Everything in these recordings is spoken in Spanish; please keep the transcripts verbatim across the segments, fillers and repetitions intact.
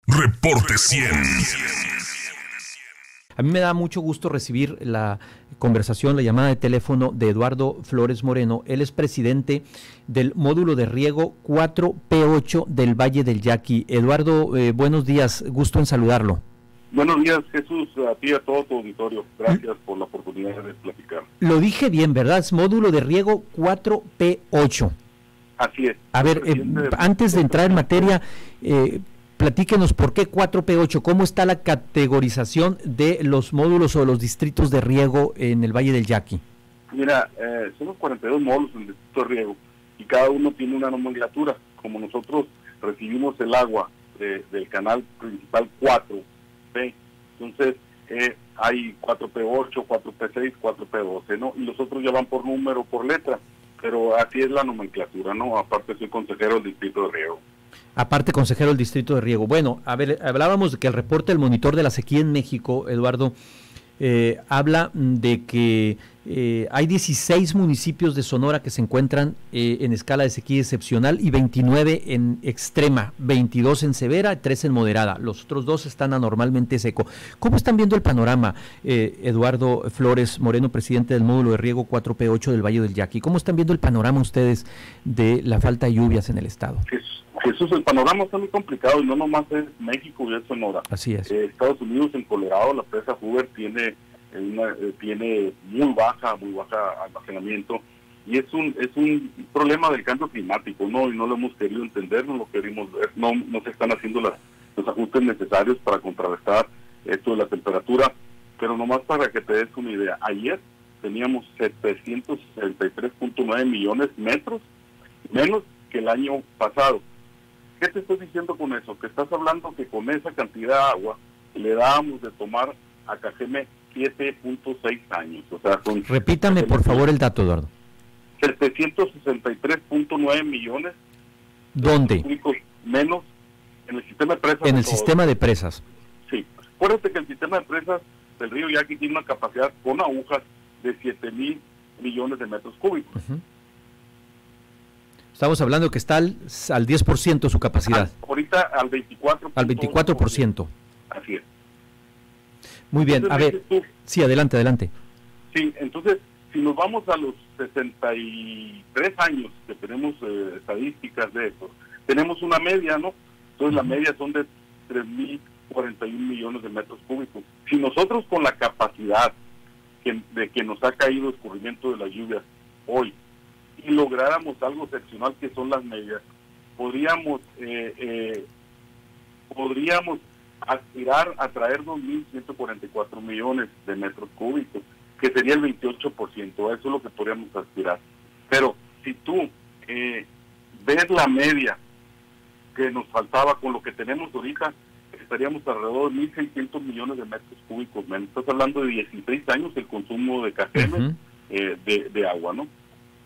Reporte cien. A mí me da mucho gusto recibir la conversación, la llamada de teléfono de Eduardo Flores Moreno. Él es presidente del módulo de riego cuatro P ocho del Valle del Yaqui. Eduardo, eh, buenos días, gusto en saludarlo. Buenos días, Jesús, a ti y a todo tu auditorio. Gracias por la oportunidad de platicar. Lo dije bien, ¿verdad? Es módulo de riego cuatro P ocho. Así es. A ver, eh, antes de entrar en materia, eh, platíquenos por qué cuatro P ocho, cómo está la categorización de los módulos o los distritos de riego en el Valle del Yaqui. Mira, eh, somos cuarenta y dos módulos en el distrito de riego y cada uno tiene una nomenclatura. Como nosotros recibimos el agua de, del canal principal cuatro P, entonces eh, hay cuatro P ocho, cuatro P seis, cuatro P doce, ¿no? Y los otros ya van por número, por letra, pero así es la nomenclatura, ¿no? Aparte soy consejero del distrito de riego. Aparte, consejero del Distrito de Riego. Bueno, a ver, hablábamos de que el reporte del monitor de la sequía en México, Eduardo, eh, habla de que eh, hay dieciséis municipios de Sonora que se encuentran eh, en escala de sequía excepcional y veintinueve en extrema, veintidós en severa, tres en moderada. Los otros dos están anormalmente seco. ¿Cómo están viendo el panorama, eh, Eduardo Flores Moreno, presidente del módulo de riego cuatro P ocho del Valle del Yaqui? ¿Cómo están viendo el panorama ustedes de la falta de lluvias en el estado? Jesús, el panorama está muy complicado y no nomás es México y es Sonora. Así es. Eh, Estados Unidos, en Colorado, la presa Hoover tiene una, eh, tiene muy baja, muy baja almacenamiento y es un es un problema del cambio climático, ¿no? Y no lo hemos querido entender, no lo queremos ver, no, no se están haciendo las, los ajustes necesarios para contrarrestar esto de la temperatura, pero nomás para que te des una idea, ayer teníamos setecientos sesenta y tres punto nueve millones de metros menos que el año pasado. ¿Qué te estoy diciendo con eso? Que estás hablando que con esa cantidad de agua le dábamos de tomar a Cajeme siete punto seis años. O sea, con Repítame, por favor, el dato, Eduardo. setecientos sesenta y tres punto nueve millones. ¿Dónde? Menos en el sistema de presas. En el sistema de presas. Sí. Acuérdate que el sistema de presas del río Yaqui tiene una capacidad con agujas de siete mil millones de metros cúbicos. Uh-huh. Estamos hablando que está al, al diez por ciento su capacidad. Ah, ahorita al veinticuatro por ciento. Al veinticuatro por ciento. Así es. Muy bien, entonces, a ver, tú, sí, adelante, adelante. Sí, entonces, si nos vamos a los sesenta y tres años que tenemos eh, estadísticas de eso, tenemos una media, ¿no? Entonces, uh-huh. La media son de tres mil cuarenta y un millones de metros cúbicos. Si nosotros con la capacidad que, de que nos ha caído el escurrimiento de las lluvias hoy, y lográramos algo excepcional que son las medias, podríamos eh, eh, podríamos aspirar a traer dos mil ciento cuarenta y cuatro millones de metros cúbicos, que sería el veintiocho por ciento, eso es lo que podríamos aspirar. Pero si tú eh, ves la media que nos faltaba con lo que tenemos ahorita, estaríamos alrededor de mil seiscientos millones de metros cúbicos menos. Estás hablando de dieciséis años el consumo de Cajeme, uh-huh. eh, de, de agua, ¿no?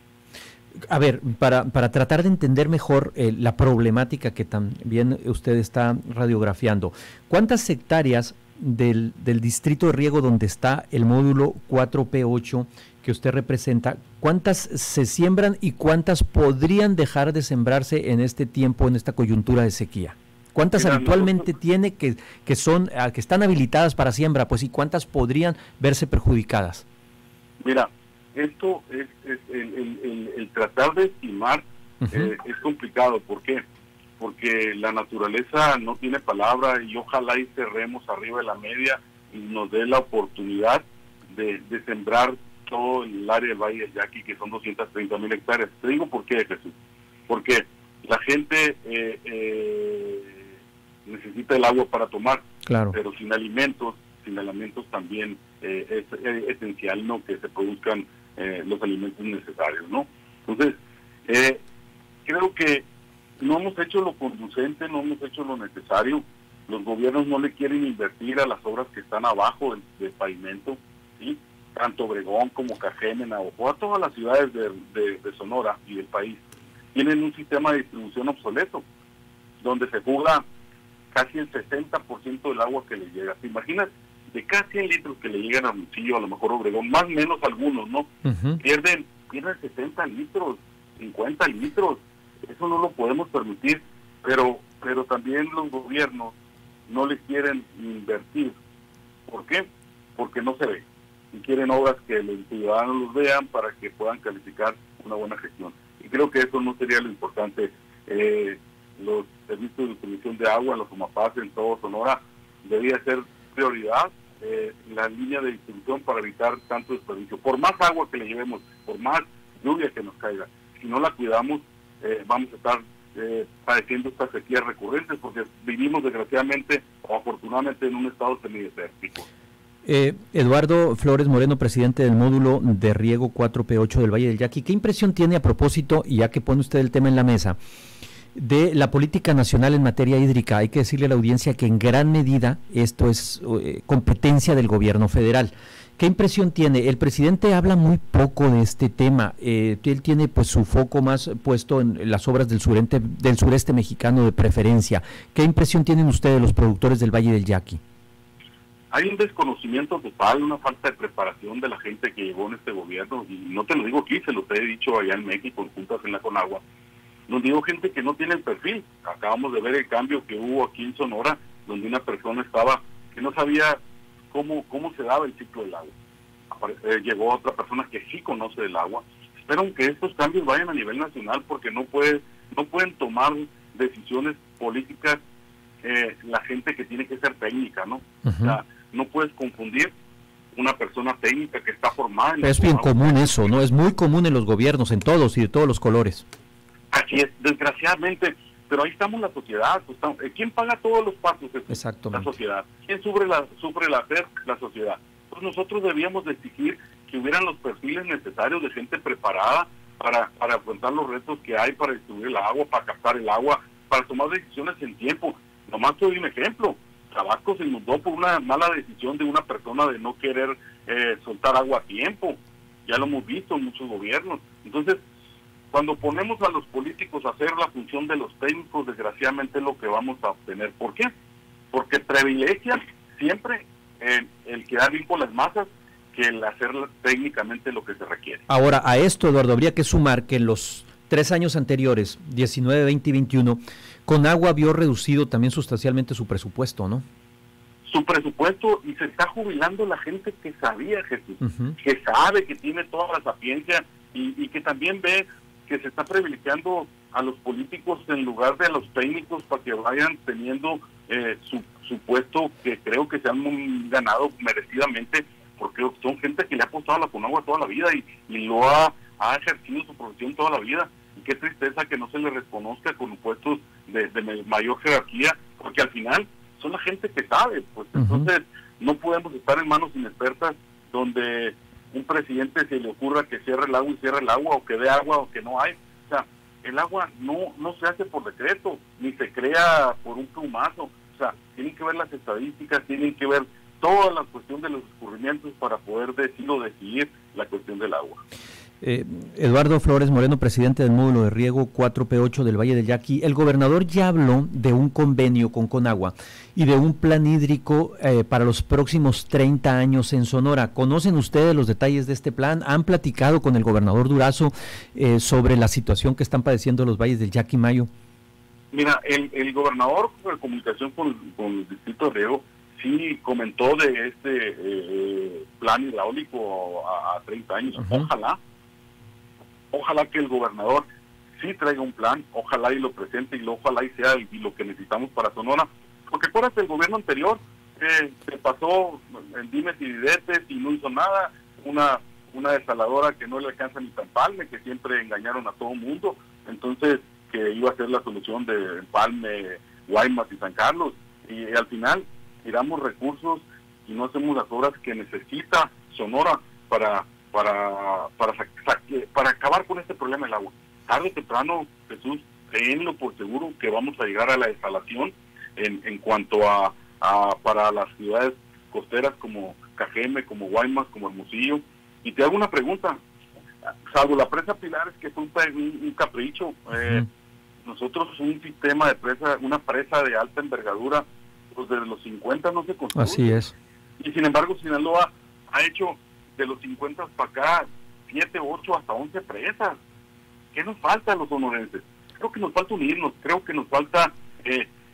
A ver, para, para tratar de entender mejor eh, la problemática que también usted está radiografiando, ¿cuántas hectáreas del, del distrito de riego donde está el módulo cuatro P ocho que usted representa, cuántas se siembran y cuántas podrían dejar de sembrarse en este tiempo, en esta coyuntura de sequía? ¿Cuántas Mira, habitualmente nosotros... tiene que, que, son, que están habilitadas para siembra, pues, y cuántas podrían verse perjudicadas? Mira, esto es, es el, el, el, el tratar de estimar uh-huh. eh, es complicado. ¿Por qué? Porque la naturaleza no tiene palabra y ojalá y cerremos arriba de la media y nos dé la oportunidad de, de sembrar todo el área del Valle del Yaqui, que son doscientas treinta mil hectáreas. Te digo por qué, Jesús. Porque la gente eh, eh, necesita el agua para tomar, claro. Pero sin alimentos, sin alimentos también eh, es, es esencial, ¿no?, que se produzcan Eh, los alimentos necesarios, ¿no? Entonces, eh, creo que no hemos hecho lo conducente, no hemos hecho lo necesario. Los gobiernos no le quieren invertir a las obras que están abajo del, del pavimento, ¿sí? Tanto Obregón como Cajeme, Navajo, todas las ciudades de, de, de Sonora y del país tienen un sistema de distribución obsoleto, donde se fuga casi el sesenta por ciento del agua que le llega. ¿Te imaginas? De casi cien litros que le llegan a Hermosillo, a lo mejor Obregón, más o menos algunos, ¿no? Uh-huh. Pierden, pierden sesenta litros, cincuenta litros, eso no lo podemos permitir, pero pero también los gobiernos no le quieren invertir. ¿Por qué? Porque no se ve. Y quieren obras que los ciudadanos los vean para que puedan calificar una buena gestión. Y creo que eso no sería lo importante. Eh, los servicios de distribución de agua, los OMAPAS en todo Sonora, debería ser prioridad eh, la línea de distribución para evitar tanto desperdicio. Por más agua que le llevemos, por más lluvia que nos caiga, si no la cuidamos, eh, vamos a estar eh, padeciendo estas sequías recurrentes, porque vivimos desgraciadamente o afortunadamente en un estado semidesértico. Eh, Eduardo Flores Moreno, presidente del módulo de riego cuatro P ocho del Valle del Yaqui, ¿qué impresión tiene a propósito, y ya que pone usted el tema en la mesa, de la política nacional en materia hídrica? Hay que decirle a la audiencia que en gran medida esto es eh, competencia del gobierno federal. ¿Qué impresión tiene? El presidente habla muy poco de este tema. Eh, él tiene pues su foco más puesto en las obras del sureste, del sureste mexicano de preferencia. ¿Qué impresión tienen ustedes, los productores del Valle del Yaqui? Hay un desconocimiento total, una falta de preparación de la gente que llegó en este gobierno, y no te lo digo aquí, se lo he dicho allá en México, en Juntas en la Conagua. Nos digo gente que no tiene el perfil. Acabamos de ver el cambio que hubo aquí en Sonora, donde una persona estaba que no sabía cómo cómo se daba el ciclo del agua. Apare eh, llegó otra persona que sí conoce del agua. Espero que estos cambios vayan a nivel nacional, porque no puede no pueden tomar decisiones políticas eh, la gente que tiene que ser técnica, ¿no? Uh-huh. O sea, no puedes confundir una persona técnica que está formada. En es bien común eso, ¿no? Es muy común en los gobiernos, en todos y de todos los colores. Así es, desgraciadamente, pero ahí estamos la sociedad. Pues, estamos, ¿quién paga todos los pasos? Exactamente. La sociedad. ¿Quién sufre la sufre la hacer? La sociedad. Pues nosotros debíamos de exigir que hubieran los perfiles necesarios de gente preparada para, para afrontar los retos que hay para distribuir el agua, para captar el agua, para tomar decisiones en tiempo. Nomás te doy un ejemplo. Tabasco se inundó por una mala decisión de una persona de no querer eh, soltar agua a tiempo. Ya lo hemos visto en muchos gobiernos. Entonces, cuando ponemos a los políticos a hacer la función de los técnicos, desgraciadamente es lo que vamos a obtener. ¿Por qué? Porque privilegia siempre eh, el quedar bien con las masas que el hacer técnicamente lo que se requiere. Ahora, a esto, Eduardo, habría que sumar que en los tres años anteriores, diecinueve, veinte y veintiuno, Conagua vio reducido también sustancialmente su presupuesto, ¿no? Su presupuesto, y se está jubilando la gente que sabía, Jesús, uh-huh. que sabe, que tiene toda la sapiencia, y, y que también ve que se está privilegiando a los políticos en lugar de a los técnicos para que vayan teniendo eh, su, su puesto, que creo que se han ganado merecidamente, porque son gente que le ha apostado a la Conagua toda la vida y, y lo ha, ha ejercido su profesión toda la vida. Y qué tristeza que no se le reconozca con puestos de, de mayor jerarquía, porque al final son la gente que sabe. Pues uh-huh. Entonces no podemos estar en manos inexpertas donde un presidente se le ocurra que cierre el agua y cierre el agua, o que dé agua o que no hay. O sea, el agua no no se hace por decreto, ni se crea por un plumazo. O sea, tienen que ver las estadísticas, tienen que ver toda la cuestión de los escurrimientos para poder decir o decidir la cuestión del agua. Eh, Eduardo Flores Moreno, presidente del módulo de riego cuatro P ocho del Valle del Yaqui. El gobernador ya habló de un convenio con Conagua y de un plan hídrico eh, para los próximos treinta años en Sonora. ¿Conocen ustedes los detalles de este plan? ¿Han platicado con el gobernador Durazo eh, sobre la situación que están padeciendo los valles del Yaqui, Mayo? Mira, el, el gobernador, por comunicación con, con el distrito de riego, sí comentó de este eh, plan hidráulico a, a treinta años. Uh-huh. Ojalá Ojalá que el gobernador sí traiga un plan, ojalá y lo presente, y lo, ojalá y sea y, y lo que necesitamos para Sonora. Porque acuérdate, el gobierno anterior eh, se pasó en dimes y diretes y no hizo nada. Una una desaladora que no le alcanza ni Empalme, que siempre engañaron a todo el mundo. Entonces, que iba a ser la solución de Empalme, Guaymas y San Carlos. Y, y al final, tiramos recursos y no hacemos las obras que necesita Sonora para... para para para acabar con este problema del agua. Tarde o temprano, Jesús, tenlo por seguro que vamos a llegar a la desalación en, en cuanto a, a para las ciudades costeras como Cajeme, como Guaymas, como Hermosillo. Y te hago una pregunta, salvo la presa Pilares, que fue un, un, un capricho, eh, uh-huh. nosotros un sistema de presa, una presa de alta envergadura, pues desde los cincuenta no se construye. Así es. Y sin embargo, Sinaloa ha hecho de los cincuenta para acá, siete, ocho, hasta once presas. ¿Qué nos falta a los sonorenses? Creo que nos falta unirnos, creo que nos falta eh,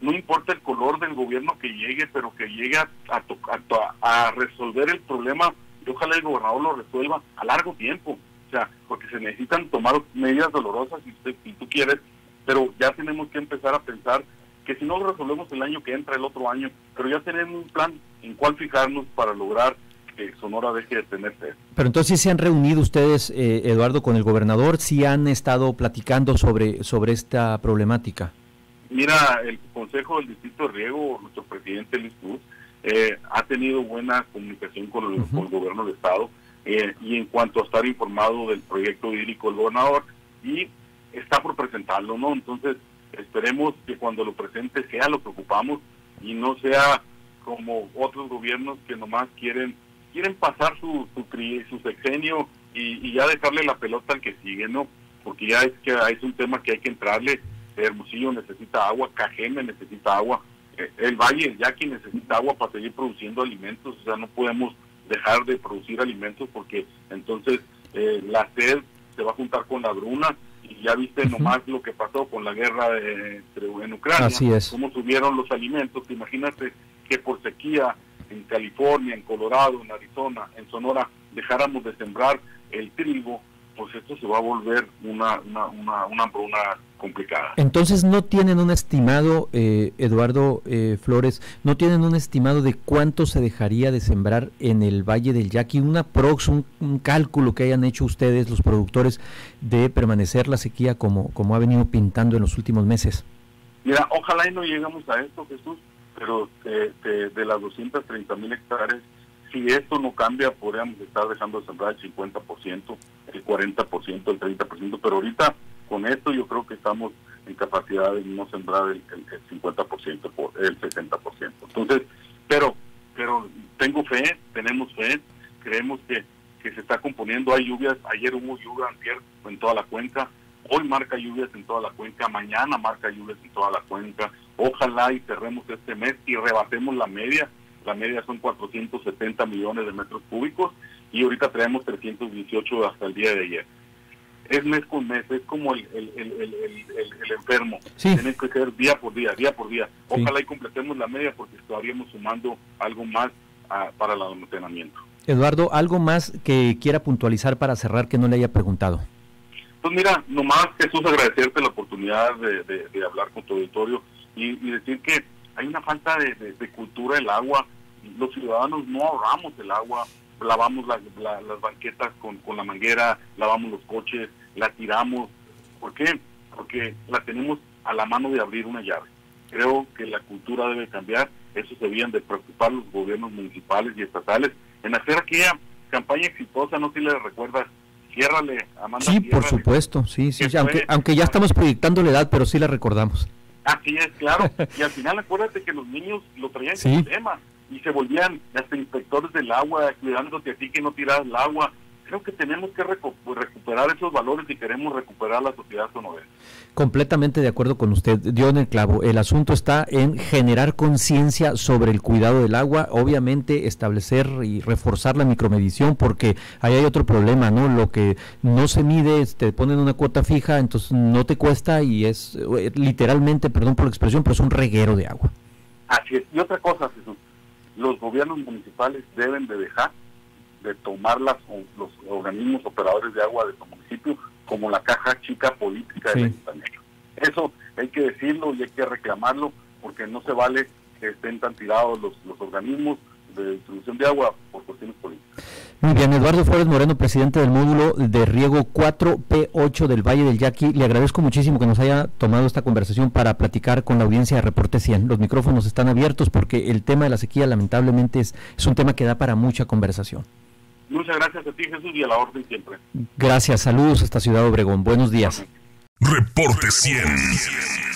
no importa el color del gobierno que llegue, pero que llegue a, a, a, a resolver el problema, y ojalá el gobernador lo resuelva a largo tiempo, o sea, porque se necesitan tomar medidas dolorosas si, usted, si tú quieres, pero ya tenemos que empezar a pensar que si no lo resolvemos el año que entra, el otro año, pero ya tenemos un plan en cuál fijarnos para lograr que Sonora deje de tener sed. Pero entonces ¿sí se han reunido ustedes, eh, Eduardo, con el gobernador? ¿Sí han estado platicando sobre, sobre esta problemática? Mira, el Consejo del Distrito de Riego, nuestro presidente Luis Cruz, eh, ha tenido buena comunicación con el, uh-huh. con el gobierno del estado, eh, y en cuanto a estar informado del proyecto hídrico del gobernador, y está por presentarlo, ¿no? Entonces, esperemos que cuando lo presente sea lo que ocupamos y no sea como otros gobiernos que nomás quieren quieren pasar su su, su sexenio y, y ya dejarle la pelota al que sigue, ¿no? Porque ya es que es un tema que hay que entrarle. Hermosillo necesita agua, Cajeme necesita agua, eh, el Valle del Yaqui necesita agua para seguir produciendo alimentos, o sea, no podemos dejar de producir alimentos porque entonces eh, la sed se va a juntar con la bruna. Y ya viste nomás uh-huh. lo que pasó con la guerra de, de, en Ucrania, Así es. cómo subieron los alimentos. Imagínate que por sequía en California, en Colorado, en Arizona, en Sonora, dejáramos de sembrar el trigo, pues esto se va a volver una una una, una hambruna complicada. Entonces no tienen un estimado, eh, Eduardo eh, Flores, no tienen un estimado de cuánto se dejaría de sembrar en el Valle del Yaqui, una prox, un, un cálculo que hayan hecho ustedes, los productores, de permanecer la sequía como, como ha venido pintando en los últimos meses. Mira, ojalá y no llegamos a esto, Jesús, pero de, de, de las doscientas treinta mil hectáreas, si esto no cambia, podríamos estar dejando de sembrar el cincuenta por ciento, el cuarenta por ciento, el treinta por ciento, pero ahorita con esto yo creo que estamos en capacidad de no sembrar el, el, el cincuenta por ciento, por, el sesenta por ciento. Entonces, pero pero tengo fe, tenemos fe, creemos que, que se está componiendo, hay lluvias, ayer hubo lluvia antier en toda la cuenca, hoy marca lluvias en toda la cuenca, mañana marca lluvias en toda la cuenca, ojalá y cerremos este mes y rebatemos la media. La media son cuatrocientos setenta millones de metros cúbicos y ahorita traemos trescientos dieciocho hasta el día de ayer. Es mes con mes, es como el, el, el, el, el, el enfermo. Sí. Tiene que ser día por día, día por día. Ojalá sí. y completemos la media porque estaríamos sumando algo más a, para el almacenamiento. Eduardo, ¿algo más que quiera puntualizar para cerrar que no le haya preguntado? Pues mira, nomás Jesús, agradecerte la oportunidad de, de, de hablar con tu auditorio y, y decir que hay una falta de, de, de cultura del agua. Los ciudadanos no ahorramos el agua, lavamos la, la, las banquetas con, con la manguera, lavamos los coches, la tiramos. ¿Por qué? Porque la tenemos a la mano de abrir una llave. Creo que la cultura debe cambiar. Eso se debían de preocupar los gobiernos municipales y estatales en hacer aquella campaña exitosa. No sé si le recuerdas, ciérrale, Amanda. Sí, ciérrale, por supuesto, sí, sí, sí aunque, fue, aunque ya estamos proyectando la edad, pero sí la recordamos. Así es, claro. Y al final acuérdate que los niños lo traían sí. como tema y se volvían hasta inspectores del agua, cuidándote a ti que no tiras el agua. Creo que tenemos que recu recuperar esos valores si queremos recuperar la sociedad sonorense. Completamente de acuerdo con usted, dio en el clavo. El asunto está en generar conciencia sobre el cuidado del agua, obviamente establecer y reforzar la micromedición, porque ahí hay otro problema, ¿no? Lo que no se mide, te ponen una cuota fija, entonces no te cuesta y es literalmente, perdón por la expresión, pero es un reguero de agua. Así es. Y otra cosa, Jesús, los gobiernos municipales deben de dejar de tomar las, los organismos operadores de agua de su municipio como la caja chica política del ayuntamiento. Eso hay que decirlo y hay que reclamarlo porque no se vale que estén tan tirados los, los organismos de distribución de agua por cuestiones políticas. Muy bien, Eduardo Flores Moreno, presidente del módulo de riego cuatro P ocho del Valle del Yaqui, le agradezco muchísimo que nos haya tomado esta conversación para platicar con la audiencia de Reporte cien. Los micrófonos están abiertos porque el tema de la sequía lamentablemente es, es un tema que da para mucha conversación. Muchas gracias a ti, Jesús, y a la orden siempre. Gracias, saludos hasta Ciudad Obregón. Buenos días. Reporte cien.